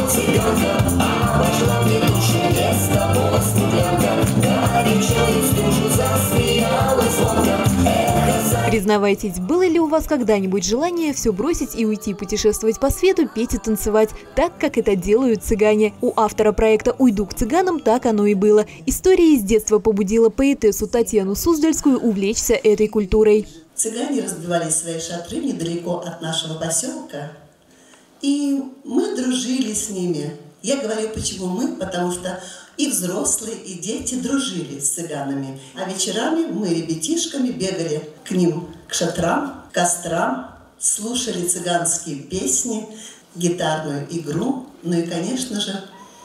цыганка, обожгла мне душу место пола студента, горячую стужу засмеялась звонко. Признавайтесь, было ли у вас когда-нибудь желание все бросить и уйти путешествовать по свету, петь и танцевать, так, как это делают цыгане? У автора проекта «Уйду к цыганам» так оно и было. История из детства побудила поэтессу Татьяну Суздальскую увлечься этой культурой. Цыгане разбивали свои шатры недалеко от нашего поселка, и мы дружили с ними. Я говорю, почему мы, потому что и взрослые, и дети дружили с цыганами. А вечерами мы ребятишками бегали к ним, к шатрам, к кострам, слушали цыганские песни, гитарную игру, ну и, конечно же,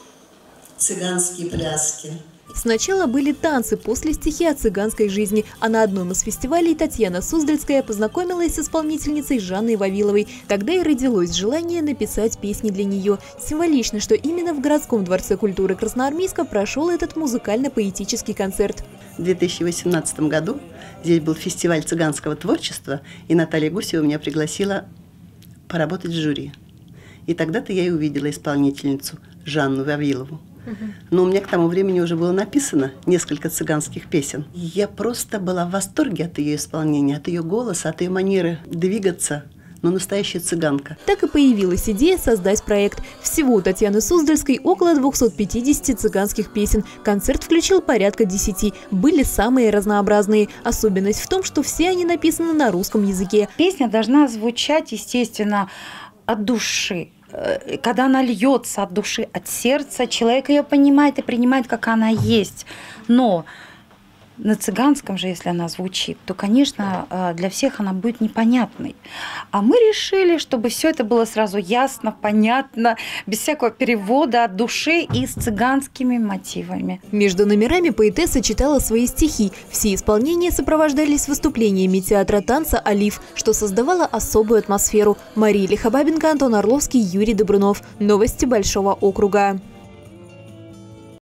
цыганские пляски. Сначала были танцы, после стихи о цыганской жизни, а на одном из фестивалей Татьяна Суздальская познакомилась с исполнительницей Жанной Вавиловой. Тогда и родилось желание написать песни для нее. Символично, что именно в городском дворце культуры Красноармейска прошел этот музыкально-поэтический концерт. В 2018 году здесь был фестиваль цыганского творчества, и Наталья Гусева меня пригласила поработать в жюри. И тогда-то я и увидела исполнительницу Жанну Вавилову. Но у меня к тому времени уже было написано несколько цыганских песен. Я просто была в восторге от ее исполнения, от ее голоса, от ее манеры двигаться. Но настоящая цыганка. Так и появилась идея создать проект. Всего у Татьяны Суздальской около 250 цыганских песен. Концерт включил порядка 10. Были самые разнообразные. Особенность в том, что все они написаны на русском языке. Песня должна звучать, естественно, от души. Когда она льется от души, от сердца, человек ее понимает и принимает, как она есть. Но на цыганском же, если она звучит, то, конечно, для всех она будет непонятной. А мы решили, чтобы все это было сразу ясно, понятно, без всякого перевода от души и с цыганскими мотивами. Между номерами поэтесса читала свои стихи. Все исполнения сопровождались выступлениями театра танца «Олив», что создавало особую атмосферу. Мария Лихобабенко, Антон Орловский, Юрий Добрунов. Новости Большого округа.